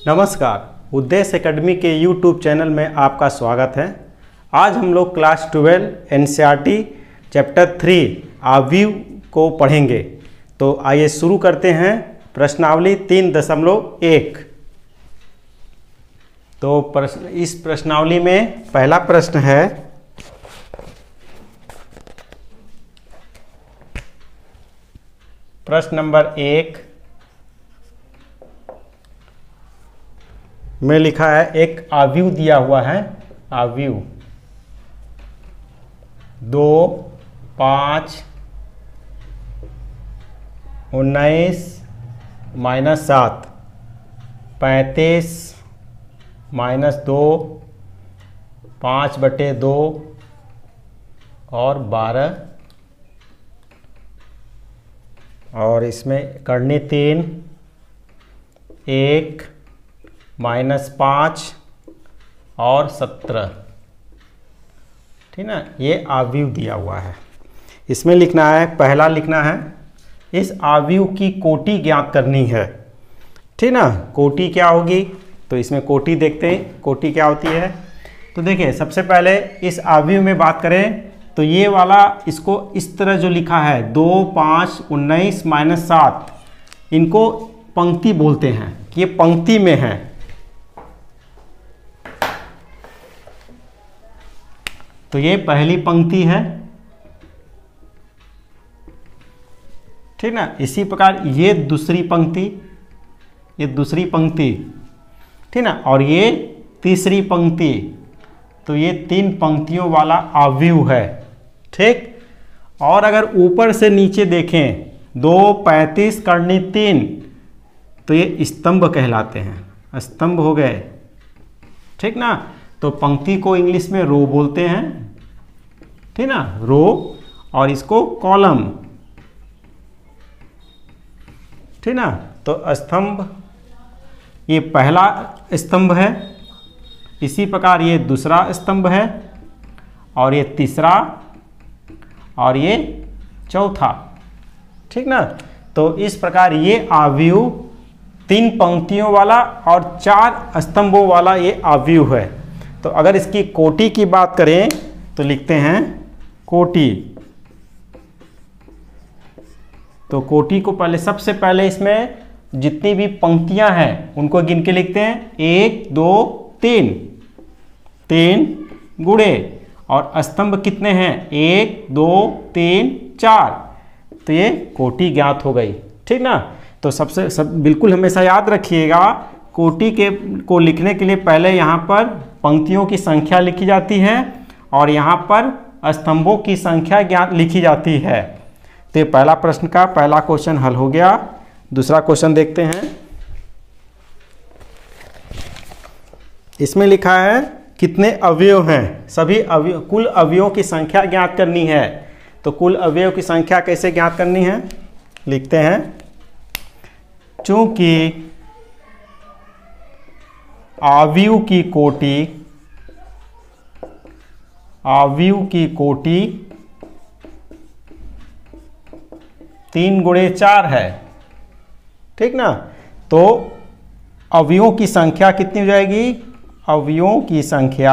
नमस्कार, उद्देश्य एकेडमी के YouTube चैनल में आपका स्वागत है। आज हम लोग क्लास 12 एनसीईआरटी चैप्टर 3 आव्यूह को पढ़ेंगे। तो आइए शुरू करते हैं। प्रश्नावली 3.1। तो इस प्रश्नावली में पहला प्रश्न है, प्रश्न नंबर 1 में लिखा है, एक आव्यूह दिया हुआ है। आव्यूह 2, 5, 19 -7, 35 -2, 5/2 और 12, और इसमें करनी 3, 1 -5 और 17। ठीक ना, ये आव्यूह दिया हुआ है। इसमें लिखना है, पहला लिखना है, इस आव्यूह की कोटि ज्ञात करनी है। ठीक ना, कोटि क्या होगी? तो इसमें कोटि देखते हैं, कोटि क्या होती है। तो देखिए, सबसे पहले इस आव्यूह में बात करें तो ये वाला, इसको इस तरह जो लिखा है 2, 5, 19 -7, इनको पंक्ति बोलते हैं कि ये पंक्ति में है। तो ये पहली पंक्ति है। ठीक ना, इसी प्रकार ये दूसरी पंक्ति, ये दूसरी पंक्ति। ठीक ना, और ये तीसरी पंक्ति। तो ये 3 पंक्तियों वाला आव्यूह है। ठीक, और अगर ऊपर से नीचे देखें 2, 35 करनी 3, तो ये स्तंभ कहलाते हैं। स्तंभ हो गए। ठीक ना, तो पंक्ति को इंग्लिश में रो बोलते हैं। ठीक ना, रो, और इसको कॉलम। ठीक ना, तो स्तंभ, ये पहला स्तंभ है। इसी प्रकार ये दूसरा स्तंभ है, और ये तीसरा, और ये चौथा। ठीक ना, तो इस प्रकार ये आव्यूह 3 पंक्तियों वाला और 4 स्तंभों वाला ये आव्यूह है। तो अगर इसकी कोटि की बात करें तो लिखते हैं कोटि। तो कोटि को पहले, सबसे पहले इसमें जितनी भी पंक्तियां हैं उनको गिन के लिखते हैं। 1, 2, 3 गुणे, और स्तंभ कितने हैं? 1, 2, 3, 4। तो ये कोटि ज्ञात हो गई। ठीक ना, तो बिल्कुल हमेशा याद रखिएगा, कोटि को लिखने के लिए पहले यहाँ पर पंक्तियों की संख्या लिखी जाती है और यहाँ पर स्तंभों की संख्या ज्ञात लिखी जाती है। तो पहला प्रश्न का पहला क्वेश्चन हल हो गया। दूसरा क्वेश्चन देखते हैं। इसमें लिखा है, कितने अवयव हैं? सभी अवयव, कुल अवयवों की संख्या ज्ञात करनी है। तो कुल अवयव की संख्या कैसे ज्ञात करनी है? लिखते हैं, चूंकि आव्यूह की कोटि 3 × 4 है। ठीक ना, तो अवयवों की संख्या कितनी हो जाएगी? अवयवों की संख्या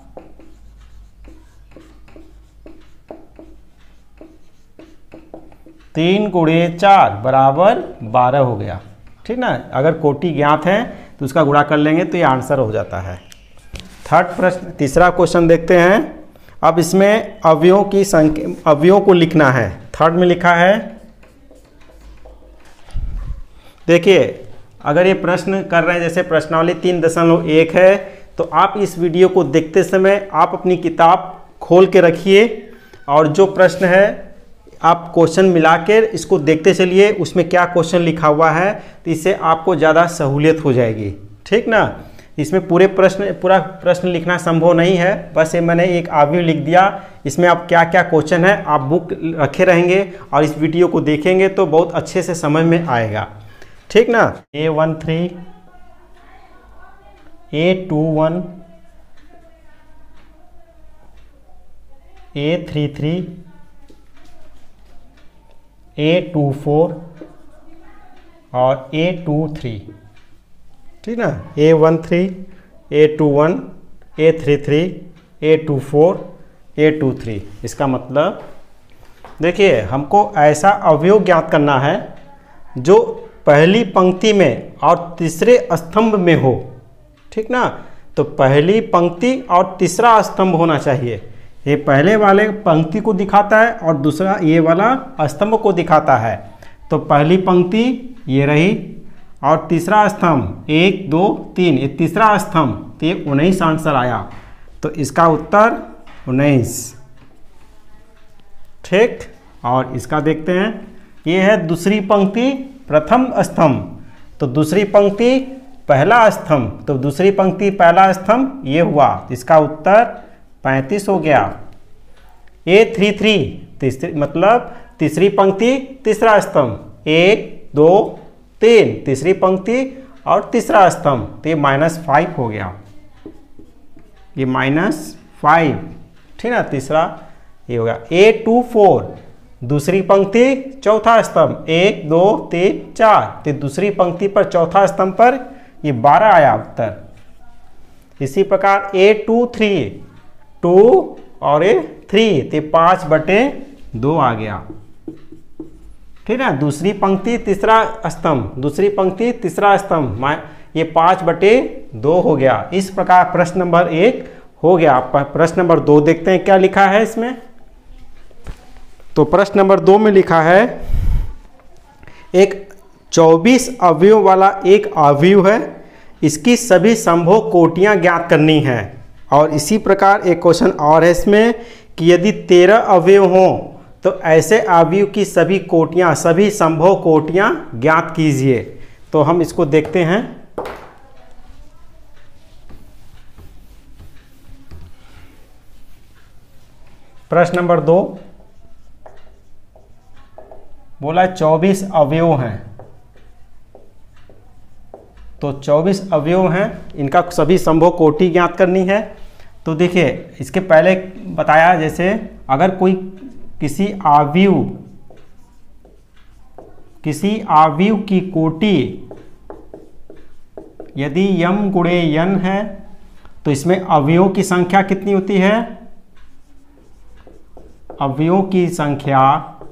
3 × 4 बराबर 12 हो गया। ठीक ना, अगर कोटि ज्ञात है तो उसका गुणा कर लेंगे तो ये आंसर हो जाता है। थर्ड प्रश्न, तीसरा क्वेश्चन देखते हैं। अब इसमें अवयवों की संख्या, अवयवों को लिखना है। थर्ड में लिखा है, देखिए, अगर ये प्रश्न कर रहे हैं, जैसे प्रश्नावली 3.1 है, तो आप इस वीडियो को देखते समय आप अपनी किताब खोल के रखिए, और जो प्रश्न है आप क्वेश्चन मिला के इसको देखते चलिए, उसमें क्या क्वेश्चन लिखा हुआ है, तो इससे आपको ज़्यादा सहूलियत हो जाएगी। ठीक ना, इसमें पूरा प्रश्न लिखना संभव नहीं है, बस ये मैंने एक आव्यूह लिख दिया। इसमें आप क्या क्या क्वेश्चन है आप बुक रखे रहेंगे और इस वीडियो को देखेंगे तो बहुत अच्छे से समझ में आएगा। ठीक ना, A13, A21, A33, A24 और A23। ठीक ना, A13, A21, A33, A24, A23। इसका मतलब देखिए हमको ऐसा अवयव ज्ञात करना है जो पहली पंक्ति में और तीसरे स्तंभ में हो, ठीक ना। तो पहली पंक्ति और तीसरा स्तंभ होना चाहिए। ये पहले वाले पंक्ति को दिखाता है और दूसरा ये वाला स्तंभ को दिखाता है। तो पहली पंक्ति ये रही और तीसरा स्तंभ 1 2 3, ये तीसरा स्तंभ, तो ये 19 आंसर आया। तो इसका उत्तर 19, ठीक। और इसका देखते हैं, ये है दूसरी पंक्ति प्रथम स्तंभ, तो दूसरी पंक्ति पहला स्तंभ, तो दूसरी पंक्ति पहला स्तंभ ये हुआ, इसका उत्तर 35 हो गया। A33 तीसरी मतलब तीसरी पंक्ति तीसरा स्तंभ, 1 2 3, तीसरी पंक्ति और तीसरा स्तंभ, तो ये -5 हो गया, ये -5, ठीक ना। तीसरा ये हो गया। A24 दूसरी पंक्ति चौथा स्तंभ, 1 2 3 4, तो दूसरी पंक्ति पर चौथा स्तंभ पर ये 12 आया उत्तर। इसी प्रकार A23 2 और A3, तो 5/2 आ गया, ठीक है। दूसरी पंक्ति तीसरा स्तंभ, दूसरी पंक्ति तीसरा स्तंभ, ये 5/2 हो गया। इस प्रकार प्रश्न नंबर 1 हो गया। प्रश्न नंबर 2 देखते हैं क्या लिखा है इसमें। तो प्रश्न नंबर 2 में लिखा है एक 24 अवयव वाला एक अवयव है, इसकी सभी संभव कोटियां ज्ञात करनी है। और इसी प्रकार एक क्वेश्चन और है इसमें कि यदि 13 अवयव हों तो ऐसे अवयव की सभी कोटियां, सभी संभव कोटियां ज्ञात कीजिए। तो हम इसको देखते हैं। प्रश्न नंबर 2 बोला 24 अवयव हैं, तो 24 अवयव हैं, इनका सभी संभव कोटि ज्ञात करनी है। तो देखिए इसके पहले बताया, जैसे अगर कोई किसी अवयव की कोटि यदि m गुणे n है तो इसमें अवयवों की संख्या कितनी होती है? अवयवों की संख्या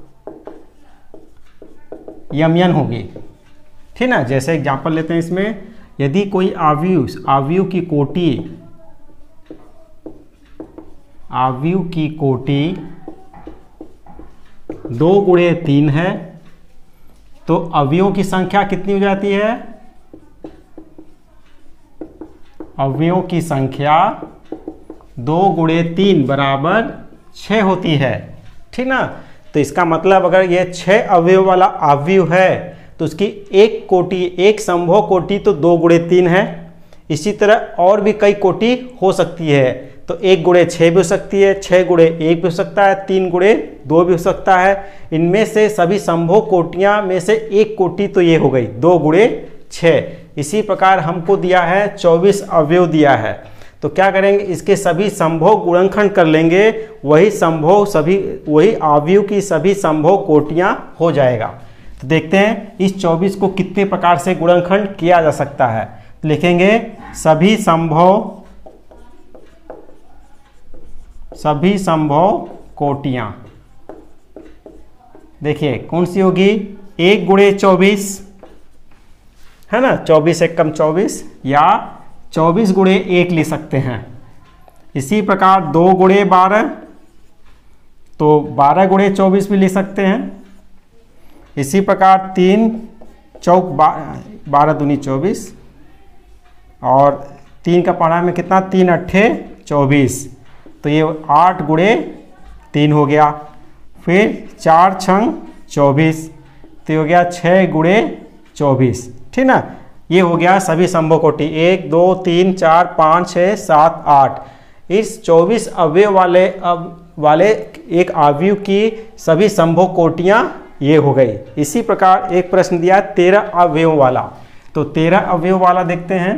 mn होगी, ठीक ना। जैसे एग्जांपल लेते हैं इसमें, यदि कोई अवयव की कोटि 2 गुणे 3 है तो अवयवों की संख्या कितनी हो जाती है? अवयवों की संख्या 2 गुणे 3 बराबर 6 होती है, ठीक ना। तो इसका मतलब अगर ये 6 अवयव वाला अवयव है तो उसकी एक संभव कोटि तो 2 गुणे 3 है। इसी तरह और भी कई कोटि हो सकती है, तो 1 गुणे 6 भी हो सकती है, 6 गुणे 1 भी हो सकता है, 3 गुणे 2 भी हो सकता है। इनमें से सभी संभव कोटियां में से एक कोटि तो ये हो गई 2 गुणे 6। इसी प्रकार हमको दिया है 24 अवयव दिया है, तो क्या करेंगे, इसके सभी संभव गुणनखंड कर लेंगे, वही अवयव की सभी संभव कोटियां हो जाएगा। तो देखते हैं इस 24 को कितने प्रकार से गुणनखंड किया जा सकता है। लिखेंगे सभी संभव कोटियां। देखिए कौन सी होगी? 1 गुणे 24 है ना, 24 एकम 24, या 24 गुणे 1 ले सकते हैं। इसी प्रकार 2 गुणे 12, तो 12 गुणे 24 भी ले सकते हैं। इसी प्रकार 3 चौक 12 दूनी 24, और 3 का पढ़ा में कितना? 3 अट्ठे 24, तो ये 8 गुणे 3 हो गया। फिर 4 छंग 24, तो ये हो गया 6 गुणे 24, ठीक ना। ये हो गया सभी संभव कोटि 1 2 3 4 5 6 7 8। इस 24 अवयव वाले एक अवयव की सभी संभव कोटियां ये हो गई। इसी प्रकार एक प्रश्न दिया 13 अवयव वाला, तो 13 अवयव वाला देखते हैं।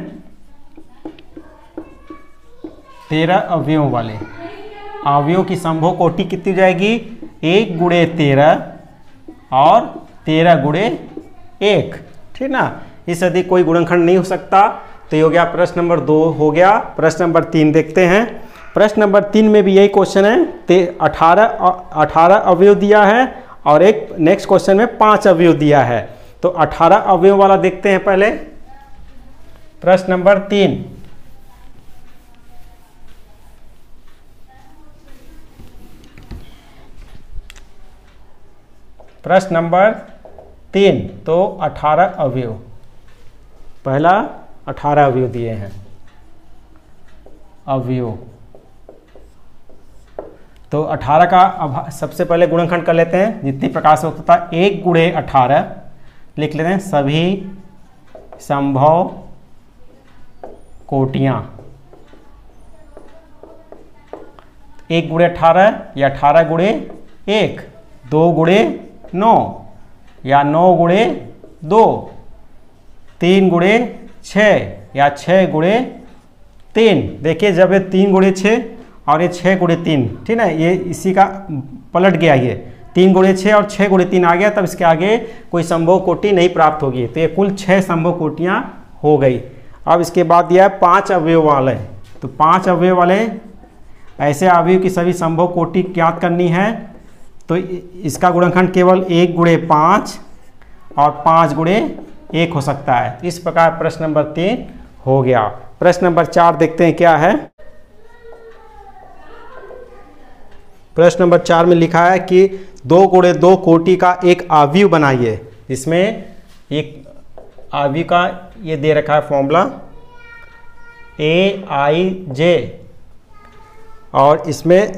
13 अवयव वाले अवयव की संभव कोटि कितनी जाएगी? 1 गुणे 13 और 13 गुणे 1, ठीक ना। इससे अधिक कोई गुणनखंड नहीं हो सकता। तो ये हो गया प्रश्न नंबर 2 हो गया। प्रश्न नंबर 3 देखते हैं। प्रश्न नंबर 3 में भी यही क्वेश्चन है। 18 अवयव दिया है और एक नेक्स्ट क्वेश्चन में 5 अवयव दिया है। तो 18 अवयव वाला देखते हैं पहले। प्रश्न नंबर 3, प्रश्न नंबर 3 तो 18 अवयव, पहला 18 अवयव दिए हैं। अवयव तो 18 का सबसे पहले गुणनखंड कर लेते हैं। जितनी प्रकार से होता था 1 गुणे 18 लिख लेते हैं। सभी संभव कोटियां 1 गुणे 18 या 18 गुणे 1, 2 गुणे 9 या 9 गुणे 2, 3 गुणे 6 या 6 गुणे 3। देखिए जब ये 3 गुणे 6 और ये 6 गुणे 3, ठीक है, ये इसी का पलट गया। ये 3 गुणे 6 और 6 गुणे 3 आ गया, तब इसके आगे कोई संभव कोटि नहीं प्राप्त होगी। तो ये कुल 6 संभव कोटियां हो गई। अब इसके बाद दिया है 5 अवयव वाले। तो 5 अवयव वाले ऐसे अवयव की सभी संभव कोटि ज्ञात करनी है। तो इसका गुणनखंड केवल 1 गुणे 5 और 5 गुणे 1 हो सकता है। इस प्रकार प्रश्न नंबर 3 हो गया। प्रश्न नंबर 4 देखते हैं क्या है। प्रश्न नंबर 4 में लिखा है कि 2 गुणे 2 कोटि का एक अवयव बनाइए। इसमें एक अवयव का ये दे रखा है फॉर्मूला AIJ, और इसमें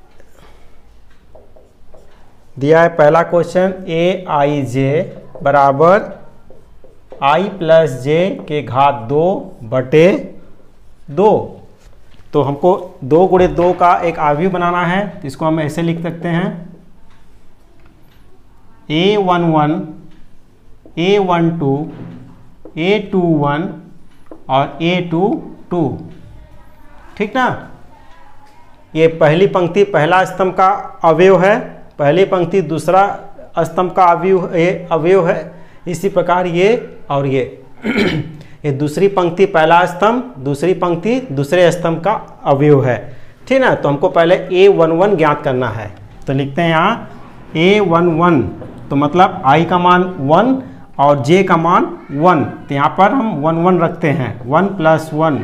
दिया है पहला क्वेश्चन AIJ बराबर I + J के घात 2 बटे 2। तो हमको 2 गुणे 2 का एक अवयव बनाना है। तो इसको हम ऐसे लिख सकते हैं A11, A12, A21 और A22, ठीक ना। ये पहली पंक्ति पहला स्तंभ का अवयव है, पहली पंक्ति दूसरा स्तंभ का अवयव है। इसी प्रकार ये और ये दूसरी पंक्ति पहला स्तंभ, दूसरी पंक्ति दूसरे स्तंभ का अवयव है, ठीक ना। तो हमको पहले A11 ज्ञात करना है। तो लिखते हैं यहाँ A11, तो मतलब I का मान 1 और J का मान 1। तो यहाँ पर हम 1 1 रखते हैं, 1 + 1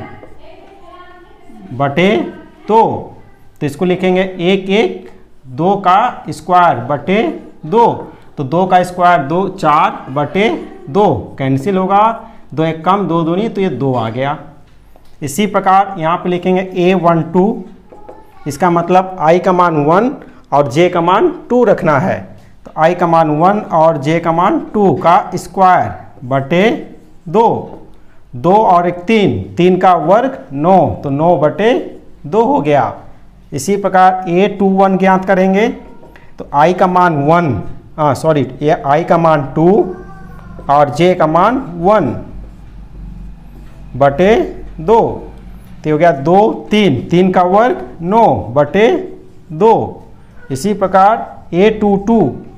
बटे 2। तो इसको लिखेंगे 1 1 2 का स्क्वायर बटे 2। तो 2 का स्क्वायर 2, 4 बटे 2 कैंसिल होगा, 2 1 कम 2 दूनी, तो ये 2 आ गया। इसी प्रकार यहाँ पे लिखेंगे A12, इसका मतलब I का मान 1 और J का मान 2 रखना है। तो I का मान 1 और J का मान 2 का स्क्वायर बटे 2, 2 और 1 3, 3 का वर्ग 9, तो 9 बटे 2 हो गया। इसी प्रकार A21 ज्ञात करेंगे। तो I का मान 1, ये I का मान 2 और J का मान 1 बटे 2। तो हो गया 2 3, 3 का वर्ग 9 बटे 2। इसी प्रकार A22,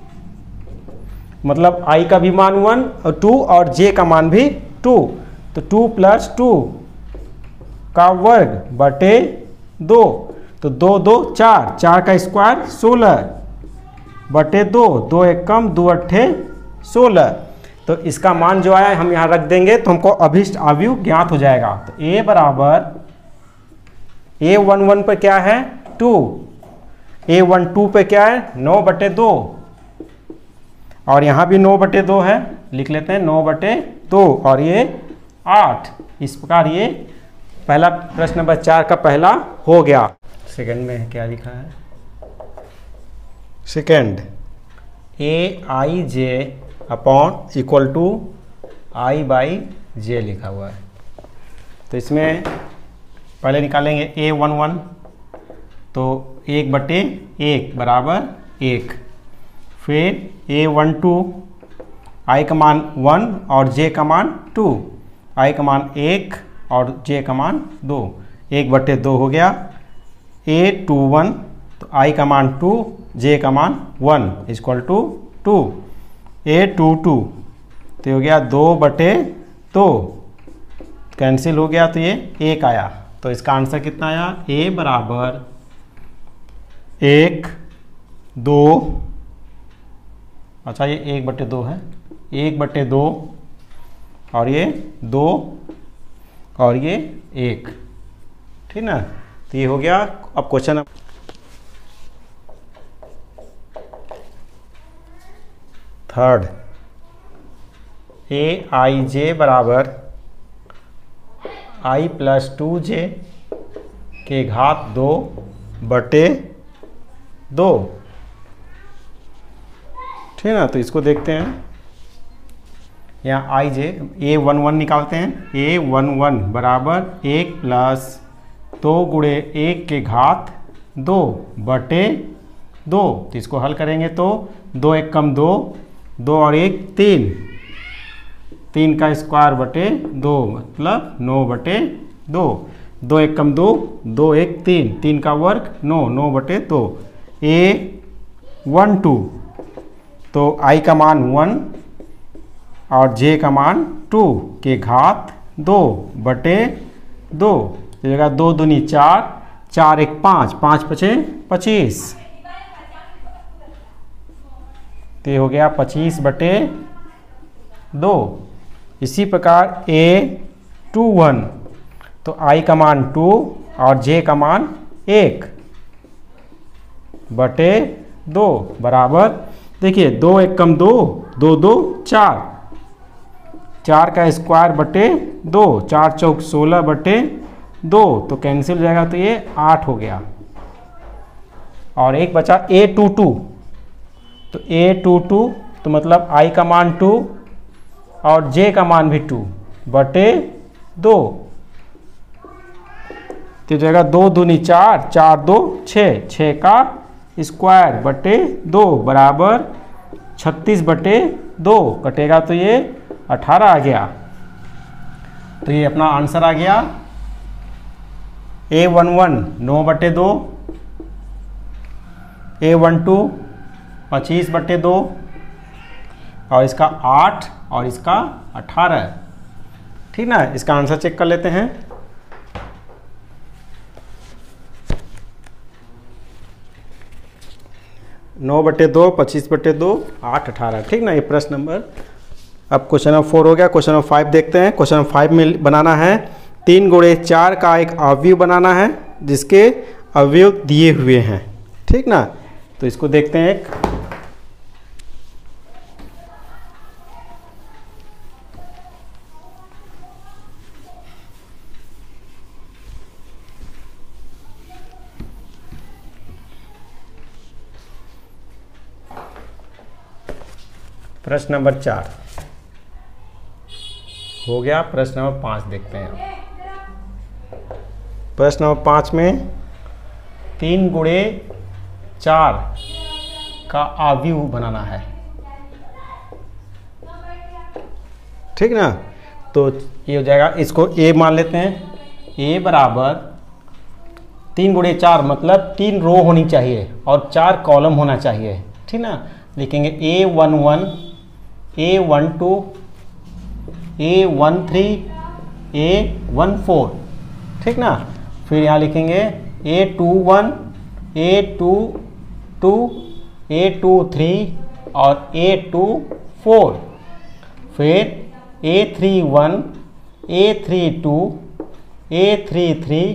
मतलब I का भी मान 1 और 2 और J का मान भी 2। तो 2 + 2 का वर्ग बटे 2। तो 2 2 4, 4 का स्क्वायर 16 बटे 2, 2 1 कम 2 8 16। तो इसका मान जो आया हम यहाँ रख देंगे, तो हमको अभिष्ट अवयव ज्ञात हो जाएगा। तो A बराबर A11 पे क्या है 2, A12 पे क्या है 9 बटे 2, और यहाँ भी 9 बटे 2 है, लिख लेते हैं 9 बटे 2 और ये 8। इस प्रकार ये पहला प्रश्न नंबर 4 का पहला हो गया। सेकंड में क्या लिखा है, सेकंड AIJ = I/J लिखा हुआ है। तो इसमें पहले निकालेंगे A11, तो 1 बटे 1 बराबर 1। फिर A12, I का मान 1 और J का मान 2, I का मान 1 और J का मान 2, 1 बटे 2 हो गया। A21, तो I का मान 2, J का मान 1 = 2। A22, तो हो गया 2 बटे तो कैंसिल हो गया, तो ये 1 आया। तो इसका आंसर कितना आया? a बराबर 1, 2, अच्छा ये 1/2 है, 1/2 और ये 2 और ये 1, ठीक ना। तो ये हो गया। अब क्वेश्चन थर्ड, aij बराबर i + 2j के घात 2/2, ठीक है ना। तो इसको देखते हैं, यहाँ i j a11 निकालते हैं। a11 बराबर 1 + 2 × 1 के घात 2/2। तो इसको हल करेंगे तो 2 × 1 = 2, 2 और 1 3, 3 का स्क्वायर बटे 2 मतलब 9/2, 2 × 1 = 2, 2 × 1 = 3, 3 का वर्ग 9, 9/2। a12 तो i का मान 1 और j का मान 2 के घात 2/2। जगह 2 दूनी 4, 4 × 1 = 5, 5 × 5 = 25। तो ये हो गया 25/2। इसी प्रकार a21 तो i का मान 2 और j का मान 1/2 बराबर, देखिए 2 × 1 = 2, 2 2 4, 4 का स्क्वायर बटे 2, 4 चौक 16/2, तो कैंसिल हो जाएगा, तो ये 8 हो गया। और एक बचा a22, तो a22 तो मतलब i का मान 2 और j का मान भी 2/2। तो जगह 2 दूनी 4, 4 2 6, 6 का स्क्वायर बटे 2 बराबर 36/2, कटेगा तो ये 18 आ गया। तो ये अपना आंसर आ गया। a11 9/2, a12 25/2 और इसका 8 और इसका 18, ठीक ना। इसका आंसर चेक कर लेते हैं। नौ 9/2, 25/2, 8 18, ठीक ना। ये प्रश्न नंबर। अब क्वेश्चन नंबर 4 हो गया। क्वेश्चन नंबर 5 देखते हैं। क्वेश्चन नंबर 5 में बनाना है 3 × 4 का एक अवयव बनाना है जिसके अवयव दिए हुए हैं, ठीक ना। तो इसको देखते हैं। एक प्रश्न नंबर 4 हो गया। प्रश्न नंबर 5 देखते हैं। प्रश्न नंबर 5 में 3 × 4 का अवयव बनाना है, ठीक ना। तो ये हो जाएगा, इसको a मान लेते हैं। a बराबर 3 × 4 मतलब 3 रो होनी चाहिए और 4 कॉलम होना चाहिए, ठीक ना। लिखेंगे a11, a12, a13, a14, ठीक ना। फिर यहाँ लिखेंगे a21, a22, a23 और a24। फिर a31, a32, a33,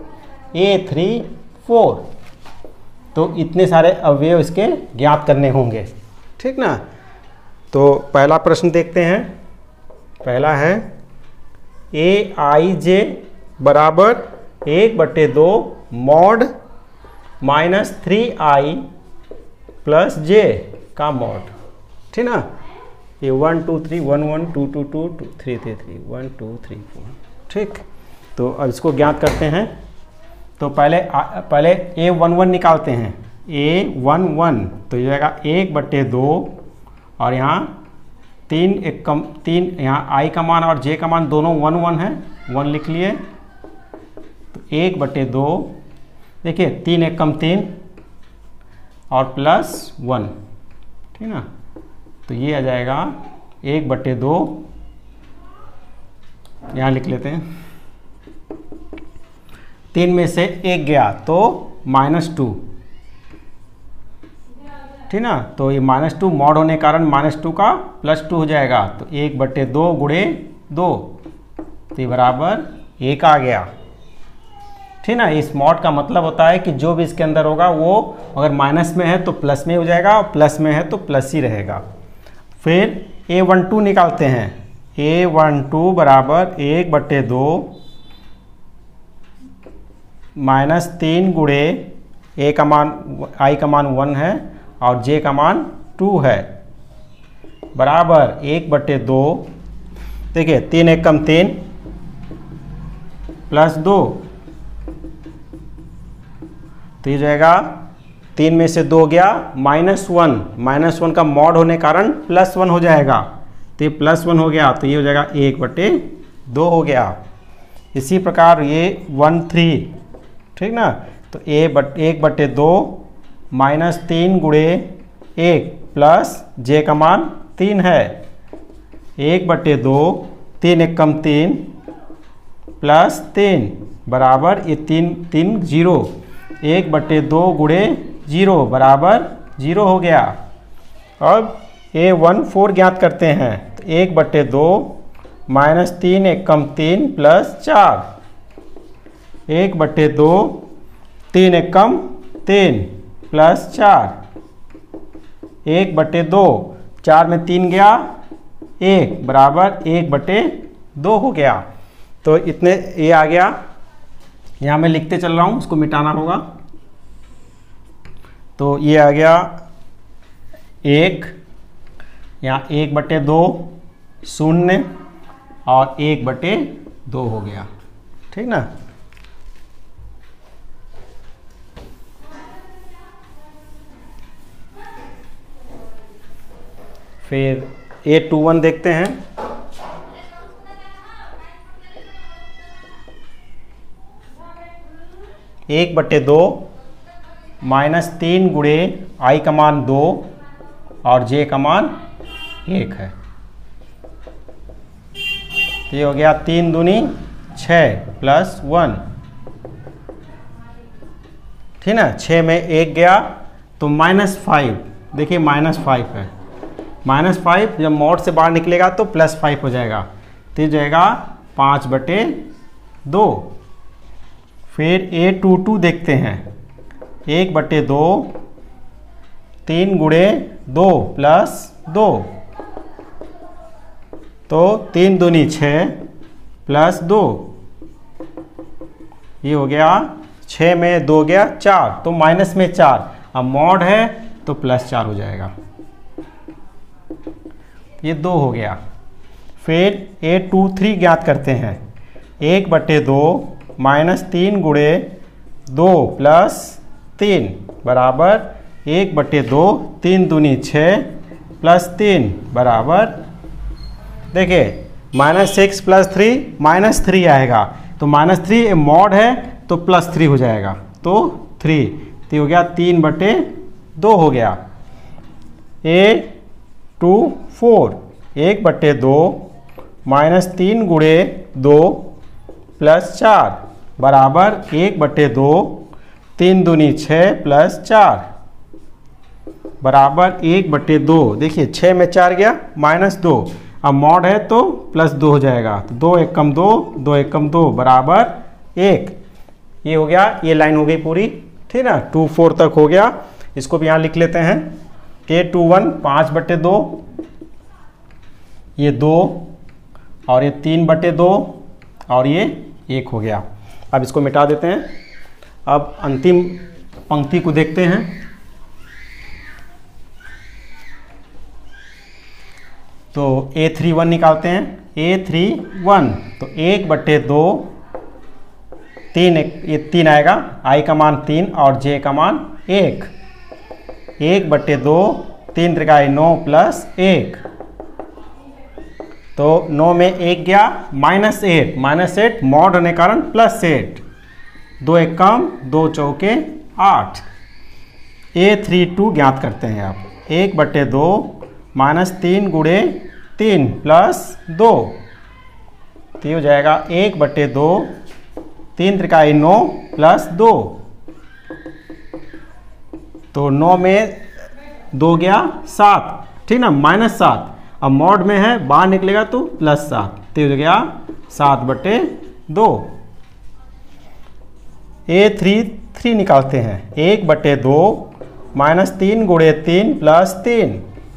a34। तो इतने सारे अवयव इसके ज्ञात करने होंगे, ठीक ना। तो पहला प्रश्न देखते हैं। पहला है aij बराबर 1/2 mod -3i + j का मॉड, ठीक ना। ये 1 2 3 1 1 2 2 2 3 3 3 1 2 3 4, ठीक। तो अब इसको ज्ञात करते हैं। तो पहले a11 निकालते हैं। a11 तो ये जाएगा 1/2 और यहाँ 3 1 कम 3, यहाँ i का मान और j का मान दोनों 1 1 है, 1 लिख लिए। तो 1/2, देखिए 3 1 कम 3 और +1, ठीक ना। तो ये आ जाएगा 1/2 यहाँ लिख लेते हैं, 3 में से 1 गया तो -2, ठीक ना। तो ये -2 मॉड होने के कारण -2 का +2 हो जाएगा, तो 1/2 गुणे 2, तो ये बराबर 1 आ गया, ठीक ना। इस मॉड का मतलब होता है कि जो भी इसके अंदर होगा वो अगर माइनस में है तो प्लस में हो जाएगा और प्लस में है तो प्लस ही रहेगा। फिर A12 निकालते हैं, A12 बराबर 1/2 -3 गुणे A का मान I का मान 1 है और J का मान 2 है, बराबर 1/2। देखिए 3 1 कम 3 +2, तो ये जाएगा 3 में से 2 गया -1 का मॉड होने कारण +1 हो जाएगा, तो ये +1 हो गया, तो ये हो जाएगा 1/2 हो गया। इसी प्रकार ये 1 3, ठीक ना। तो 1/2 -3 गुणे 1 प्लस J का मान 3 है, 1/2 3 1 कम 3 +3 बराबर ये 3 0, 1/2 गुणे 0 बराबर 0 हो गया। अब A14 ज्ञात करते हैं, तो 1/2 -3 1 कम 3 +4, 1/2 3 1 कम 3 +4, 1/2 4 में 3 गया 1 बराबर 1/2 हो गया। तो इतने ये आ गया, यहाँ मैं लिखते चल रहा हूँ, उसको मिटाना होगा। तो ये आ गया 1, यहाँ 1/2 0 और 1/2 हो गया, ठीक ना। फिर A21 देखते हैं, (1/2) -3 गुणे I का मान 2 और J का मान 1 है, तो ये हो गया 3 दूनी 6 +1, ठीक ना। 6 में 1 गया तो -5, देखिए -5 है, -5 जब मॉड से बाहर निकलेगा तो +5 हो जाएगा, तो ये जाएगा 5/2। फिर A22 देखते हैं, 1/2 3 गुणे 2 +2, तो 3 दूनी 6 +2, ये हो गया 6 में 2 गया 4, तो माइनस में 4, अब मॉड है तो +4 हो जाएगा, ये 2 हो गया। फिर A23 ज्ञात करते हैं, 1/2 -3 गुणे 2 +3 बराबर 1/2 3 दूनी 6 +3 बराबर, देखिए -6 +3 -3 आएगा, तो -3 मॉड है तो +3 हो जाएगा, तो 3, तो हो गया 3/2 हो गया। A24 1/2 -3 गुणे 2 +4 बराबर 1/2 3 दूनी 6 +4 बराबर 1/2। देखिए 6 में 4 गया -2, अब मॉड है तो +2 हो जाएगा, तो 2 1 कम 2 2 1 कम 2 बराबर 1, ये हो गया, ये लाइन हो गई पूरी, ठीक ना। 24 तक हो गया, इसको भी यहाँ लिख लेते हैं। A21 5/2, ये 2 और ये 3/2 और ये 1 हो गया। अब इसको मिटा देते हैं। अब अंतिम पंक्ति को देखते हैं, तो A31 निकालते हैं। A31 तो 1/2 3 ये 3 आएगा, I का मान 3 और J का मान 1, 1/2 3 त्रिकाई 9 +1, तो 9 में 1 गया -8 मॉड होने कारण +8, 2 1 कम 2 चौके 8। A32 ज्ञात करते हैं आप, 1/2 -3 गुणे 3 +2, तो ये हो जाएगा 1/2, 3 त्रिकाई 9 प्लस 2, तो 9 में 2 गया 7, ठीक ना, -7। अब मॉड में है, बाहर निकलेगा तो +7, तो हो गया 7/2। A3 निकालते हैं, 1/2 -3 गुणे 3 प्लस 3,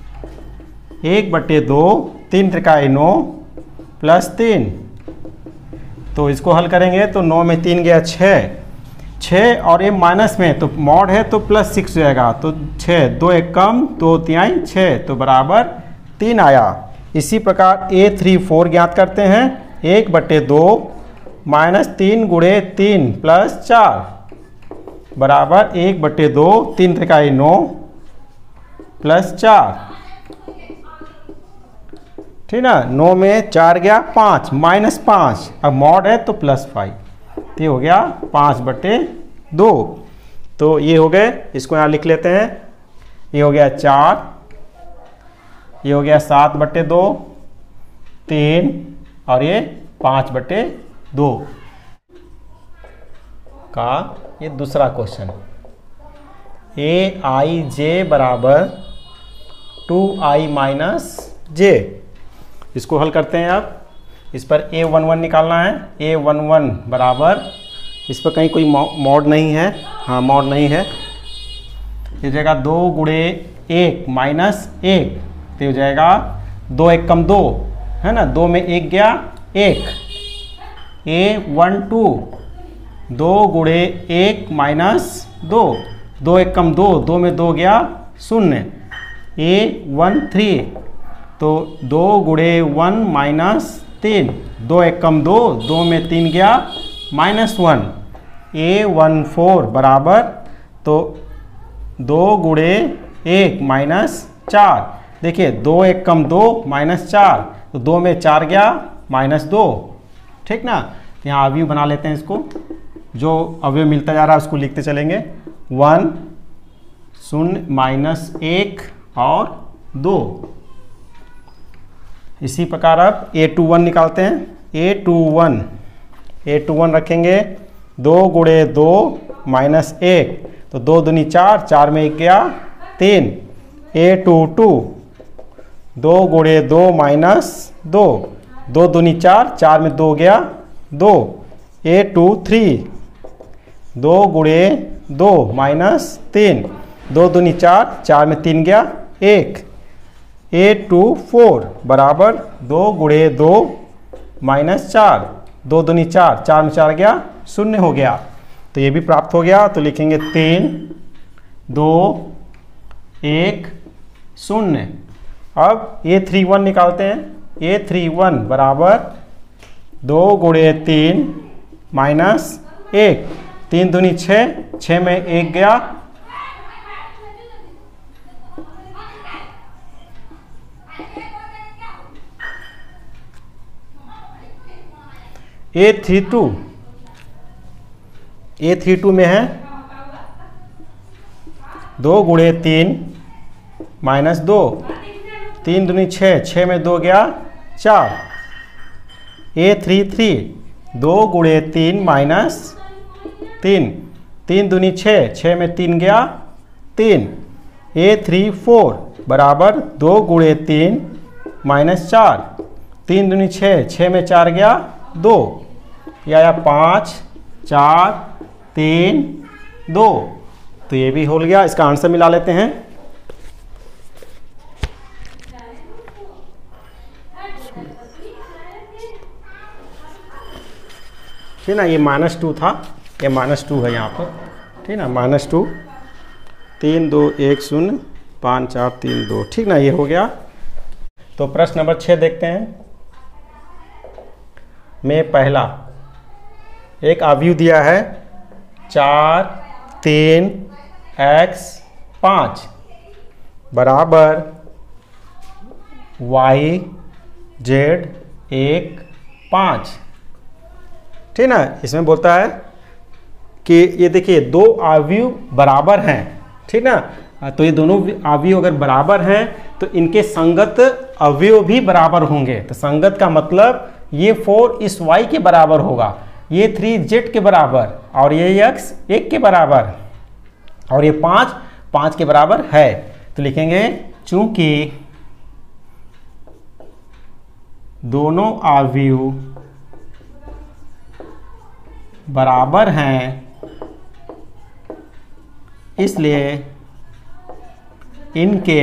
1/2, 3 त्रिकाई 9 प्लस 3, तो इसको हल करेंगे तो 9 में 3 गया 6 और ये माइनस में तो मॉड है तो +6 जाएगा, तो 6, 2 एक कम, 2 तिहाई 6, तो बराबर 3 आया। इसी प्रकार A3 ज्ञात करते हैं, 1/2 -3 गुणे 3 प्लस 4 बराबर 1/2, 3 त्रिकाई 9 प्लस 4, ठीक ना, 9 में 4 गया 5, -5, अब मॉड है तो +5, ये हो गया 5/2। तो ये हो गए, इसको यहाँ लिख लेते हैं, ये हो गया 4, ये हो गया 7/2, 3 और ये 5/2 का ये दूसरा क्वेश्चन। Aij बराबर 2i - j, इसको हल करते हैं। आप इस पर A11 निकालना है, A11 बराबर, इस पर कहीं कोई मॉड नहीं है, हाँ मॉड नहीं है, ये जाएगा 2 गुणे 1 -1, तो हो जाएगा 2 एक कम 2, है ना, 2 में 1 गया 1, A12 2 गुणे 1 -2, 2 एक कम 2, 2 में 2 गया 0, A13 तो 2 गुणे 1 -3, 2 एक कम 2, 2 में 3 गया -1, A14 बराबर, तो 2 गुणे 1 -4, देखिए 2 एक कम 2 -4, तो 2 में 4 गया -2, ठीक ना। यहाँ अवयव बना लेते हैं, इसको जो अवयव मिलता जा रहा है उसको लिखते चलेंगे, 1 0 -1 और 2। इसी प्रकार अब A21 निकालते हैं, A21 रखेंगे 2 गुणे 2 -1, तो 2 दूनी 4, 4 में 1 गया 3, A22 2 गुणे 2 -2, 2 दूनी 4, 4 में 2 गया 2, A23 2 गुणे 2 -3, 2 दूनी 4, 4 में 3 गया 1, A24 बराबर 2 गुणे 2 -4, 2 दूनी 4, 4 में 4 गया 0 हो गया, तो ये भी प्राप्त हो गया। तो लिखेंगे 3 2 1 0। अब A31 निकालते हैं, A31 बराबर 2 गुणे 3 -1, 3 दूनी 6, 6 में 1 गया, A32 में है 2 गुणे 3 -2, 3 दूनी 6, 6 में 2 गया 4, A33 2 गुणे 3 -3, 3 दूनी 6, 6 में 3 गया 3, A34 बराबर 2 गुणे 3 -4, 3 दूनी 6, 6 में 4 गया 2, या 5 4 3 2, तो ये भी हो गया। इसका आंसर मिला लेते हैं, ठीक ना, ये -2 था, ये -2 है यहाँ पर, ठीक ना, -2 3 2 1 0 5 4 3 2, ठीक ना, ये हो गया। तो प्रश्न नंबर 6 देखते हैं। में पहला एक अवयव दिया है 4 3 x 5 बराबर y z 1 5, ठीक ना। इसमें बोलता है कि ये देखिए 2 अवयव बराबर हैं, ठीक ना, तो ये दोनों अवयव अगर बराबर हैं तो इनके संगत अवयव भी बराबर होंगे। तो संगत का मतलब ये 4 इस y के बराबर होगा, ये 3 z के बराबर, और ये x 1 के बराबर, और ये 5 के बराबर है। तो लिखेंगे चूंकि दोनों अवयव बराबर हैं, इसलिए इनके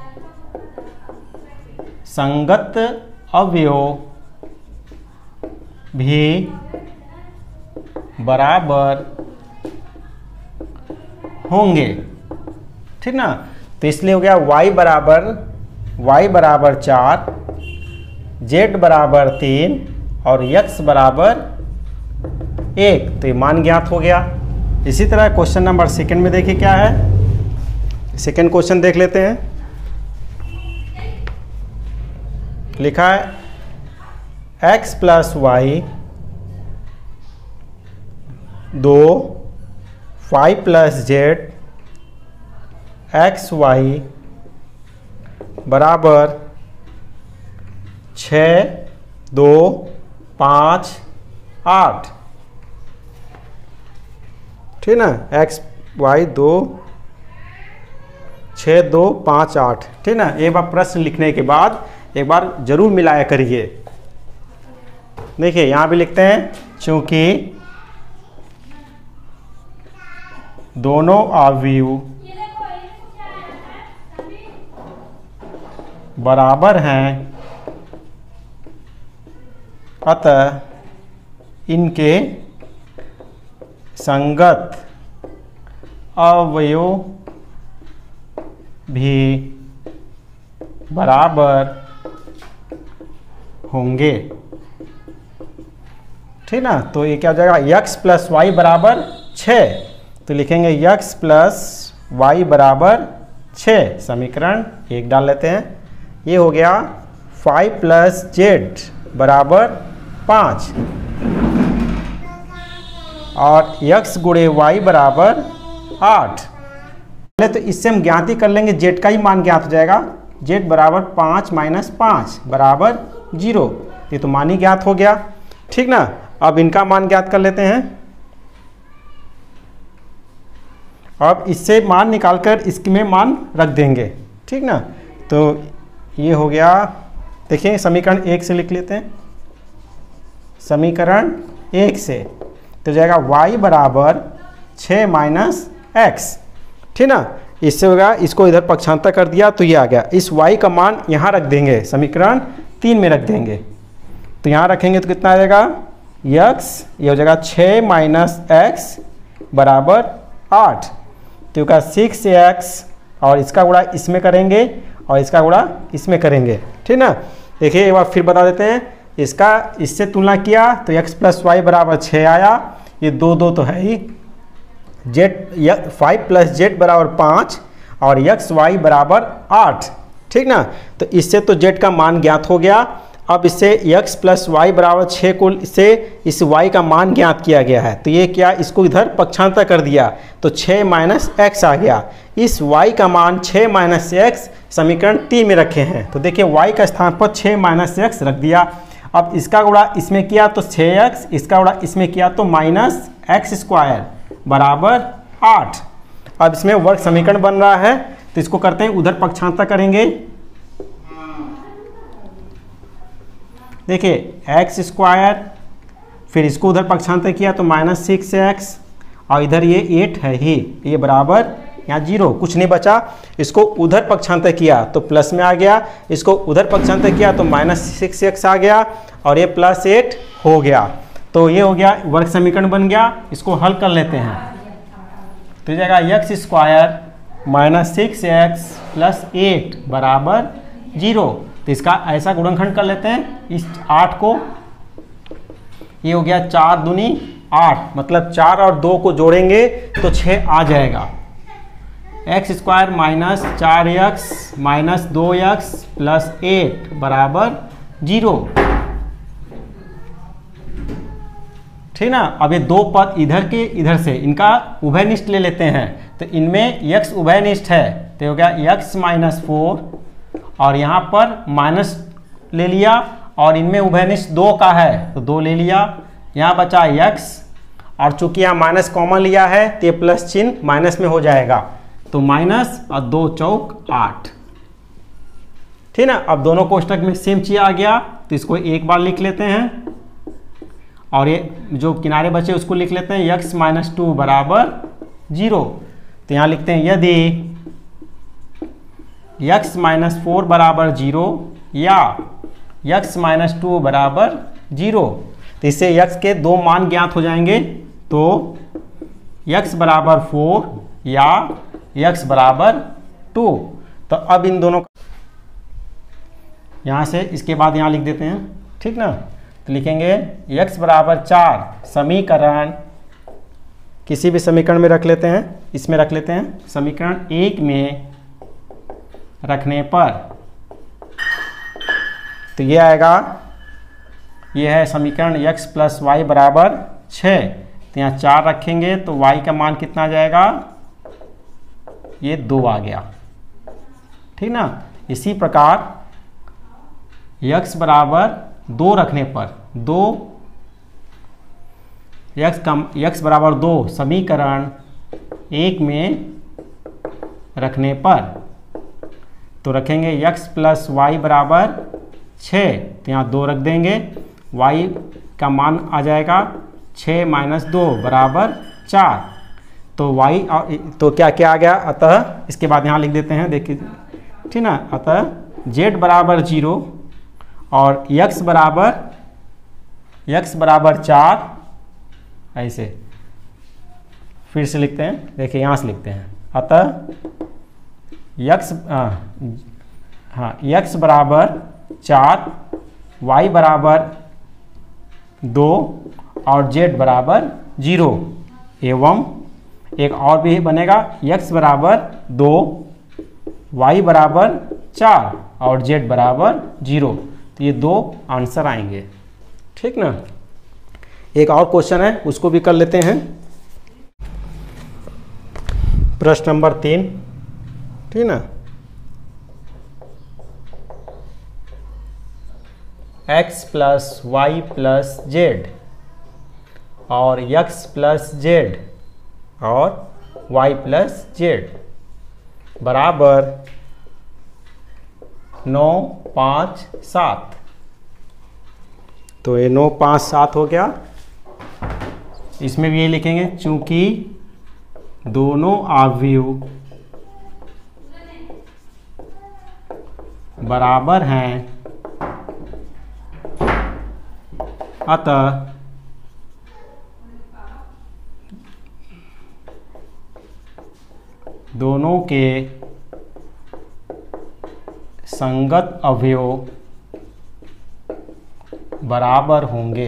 संगत अवयव भी बराबर होंगे। ठीक ना, तो इसलिए हो गया y बराबर 4, z बराबर 3 और x बराबर 1। तो ये मान ज्ञात हो गया। इसी तरह क्वेश्चन नंबर सेकंड में देखिए क्या है। सेकंड क्वेश्चन देख लेते हैं। लिखा है x plus y 2 5 plus z x y बराबर 6 2 5 8। ठीक ना, एक्स वाई 2 6 2 5 8। ठीक ना, एक बार प्रश्न लिखने के बाद एक बार जरूर मिलाया करिए। देखिए यहां भी लिखते हैं चूंकि दोनों अवयव बराबर हैं, अतः इनके संगत अवयव भी बराबर होंगे। ठीक ना, तो ये क्या हो जाएगा, x प्लस वाई बराबर 6। तो लिखेंगे x प्लस वाई बराबर 6। समीकरण 1 डाल लेते हैं। ये हो गया 5 प्लस जेड बराबर 5 और x गुणे y बराबर 8। पहले तो इससे हम ज्ञात ही कर लेंगे, z का ही मान ज्ञात हो जाएगा। z बराबर 5 माइनस 5 बराबर 0। ये तो मान ही ज्ञात हो गया। ठीक ना, अब इनका मान ज्ञात कर लेते हैं। अब इससे मान निकालकर इसमें मान रख देंगे। ठीक ना, तो ये हो गया। देखिए समीकरण 1 से लिख लेते हैं। समीकरण 1 से तो जाएगा y बराबर 6 माइनस एक्स। ठीक ना, इससे होगा, इसको इधर पक्षांतर कर दिया तो ये आ गया। इस y का मान यहाँ रख देंगे, समीकरण 3 में रख देंगे। तो यहाँ रखेंगे तो कितना आ जाएगा, x ये हो जाएगा 6 माइनस एक्स बराबर 8। तो होगा 6x और इसका गुणा इसमें करेंगे और इसका गुणा इसमें करेंगे। ठीक ना, देखिए एक बार फिर बता देते हैं। इसका इससे तुलना किया तो x प्लस वाई बराबर 6 आया। ये 2 2 तो है ही। z 5 प्लस जेड बराबर 5 और x y बराबर 8। ठीक ना, तो इससे तो z का मान ज्ञात हो गया। अब इससे x प्लस वाई बराबर 6 को इससे इस y का मान ज्ञात किया गया है। तो ये क्या, इसको इधर पक्षांतर कर दिया तो 6 माइनस एक्स आ गया। इस y का मान 6 माइनस एक्स समीकरण 3 में रखे हैं। तो देखिए y का स्थान पर 6 माइनस एक्स रख दिया। अब इसका गुणा इसमें किया तो 6x, इसका गुणा इसमें किया तो माइनस एक्स स्क्वायर बराबर 8। अब इसमें वर्ग समीकरण बन रहा है तो इसको करते हैं, उधर पक्षांतर करेंगे। देखिए एक्स स्क्वायर, फिर इसको उधर पक्षांतर किया तो माइनस 6x और इधर ये 8 है ही, ये बराबर यहाँ 0, कुछ नहीं बचा। इसको उधर पक्षांतर किया तो प्लस में आ गया, इसको उधर पक्षांतर किया तो माइनस 6x आ गया और ये प्लस 8 हो गया। तो ये हो गया, वर्ग समीकरण बन गया। इसको हल कर लेते हैं तो जाएगा x square minus 6x plus 8 बराबर 0। तो इसका ऐसा गुणनखंड कर लेते हैं इस 8 को। ये हो गया 4 दूनी 8, मतलब 4 और 2 को जोड़ेंगे तो 6 आ जाएगा। X square minus 4x minus 2x plus 8 बराबर 0। ठीक ना, अब ये 2 पद इधर के इधर से इनका उभयनिष्ठ ले लेते हैं तो इनमें x उभयनिष्ठ है तो हो गया x माइनस 4 और यहाँ पर माइनस ले लिया और इनमें उभयनिष्ठ 2 का है तो 2 ले लिया। यहाँ बचा x, और चूंकि यहाँ माइनस कॉमन लिया है तो ये प्लस चिन्ह माइनस में हो जाएगा, तो माइनस और 2 चौक 8। ठीक ना। अब दोनों कोष्टक में सेम चीज आ गया तो इसको एक बार लिख लेते हैं, और ये जो किनारे बचे उसको लिख लेते हैं x - 2 बराबर 0। तो यहाँ लिखते हैं यदि x - 4 बराबर 0 या x - 2 बराबर 0, तो इससे x के 2 मान ज्ञात हो जाएंगे। तो x बराबर 4 या x बराबर 2। तो अब इन दोनों यहाँ से इसके बाद यहाँ लिख देते हैं, ठीक ना। तो लिखेंगे x बराबर 4 समीकरण, किसी भी समीकरण में रख लेते हैं, इसमें रख लेते हैं, समीकरण 1 में रखने पर तो ये आएगा, ये है समीकरण x प्लस वाई बराबर 6। तो यहाँ 4 रखेंगे तो y का मान कितना आ जाएगा, ये 2 आ गया, ठीक ना। इसी प्रकार x बराबर 2 रखने पर x बराबर 2 समीकरण 1 में रखने पर तो रखेंगे x प्लस वाई बराबर 6। तो यहाँ 2 रख देंगे, y का मान आ जाएगा 6 - 2 बराबर 4। तो y तो क्या क्या आ गया, अतः इसके बाद यहाँ लिख देते हैं, देखिए ठीक ना। अतः z बराबर 0 और x बराबर 4, ऐसे फिर से लिखते हैं, देखिए यहाँ से लिखते हैं। अतः x बराबर 4, y बराबर 2 और z बराबर 0, एवं एक और भी बनेगा x बराबर 2, y बराबर 4 और z बराबर 0। तो ये 2 आंसर आएंगे, ठीक ना। एक और क्वेश्चन है उसको भी कर लेते हैं, प्रश्न नंबर 3, ठीक ना। x plus y plus z और x प्लस जेड और y प्लस जेड बराबर 9, 5, 7। तो ये 9, 5, 7 हो गया। इसमें भी ये लिखेंगे, चूंकि दोनों अवयव बराबर हैं अतः दोनों के संगत अवयव बराबर होंगे,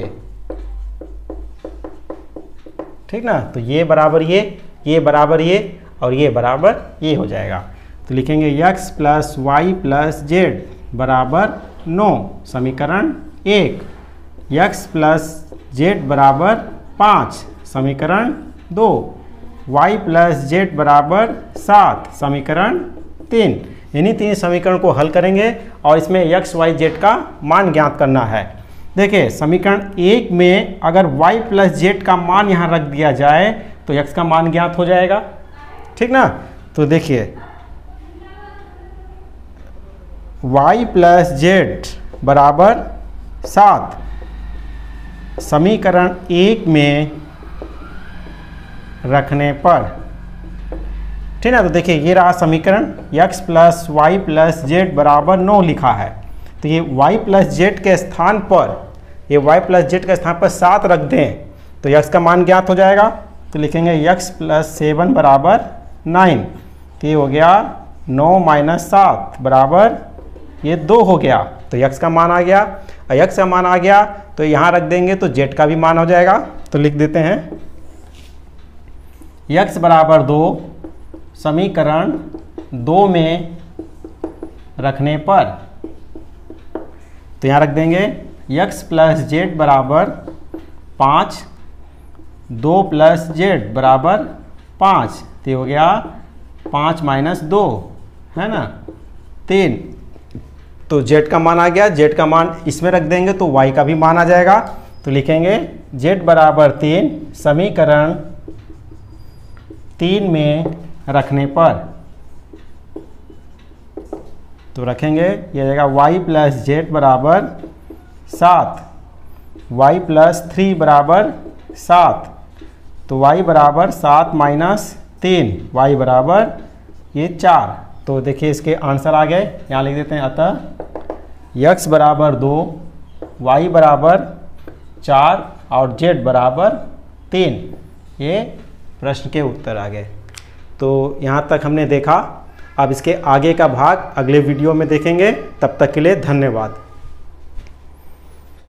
ठीक ना। तो ये बराबर ये बराबर ये और ये बराबर ये हो जाएगा। तो लिखेंगे x plus y plus z बराबर 9 समीकरण 1, x प्लस जेड बराबर 5 समीकरण 2, y प्लस जेड बराबर 7 समीकरण 3। इन्हीं 3 समीकरण को हल करेंगे और इसमें x, y, z का मान ज्ञात करना है। देखिए समीकरण 1 में अगर y प्लस जेड का मान यहाँ रख दिया जाए तो x का मान ज्ञात हो जाएगा, ठीक ना। तो देखिए y प्लस जेड बराबर 7 समीकरण 1 में रखने पर, ठीक ना। तो देखिए ये रहा समीकरण, x plus y plus z बराबर 9 लिखा है। तो ये y प्लस जेड के स्थान पर, ये y प्लस जेड के स्थान पर 7 रख दें तो x का मान ज्ञात हो जाएगा। तो लिखेंगे x प्लस 7 बराबर 9। तो ये हो गया 9 - 7 बराबर ये 2 हो गया। तो x का मान आ गया, और x का मान आ गया तो यहाँ रख देंगे तो z का भी मान हो जाएगा। तो लिख देते हैं x बराबर 2 समीकरण 2 में रखने पर, तो यहाँ रख देंगे x प्लस जेड बराबर 5, 2 प्लस जेड बराबर 5। तो हो गया 5 - 2 है ना 3। तो z का मान आ गया, z का मान इसमें रख देंगे तो y का भी मान आ जाएगा। तो लिखेंगे z बराबर 3 समीकरण 3 में रखने पर, तो रखेंगे ये जाएगा y प्लस जेड बराबर 7, y प्लस 3 बराबर 7, तो y बराबर 7 माइनस 3, y बराबर ये 4। तो देखिए इसके आंसर आ गए, यहाँ लिख देते हैं। अतः x बराबर 2, y बराबर 4 और z बराबर 3, ये प्रश्न के उत्तर आ गए। तो यहाँ तक हमने देखा। अब इसके आगे का भाग अगले वीडियो में देखेंगे। तब तक के लिए धन्यवाद।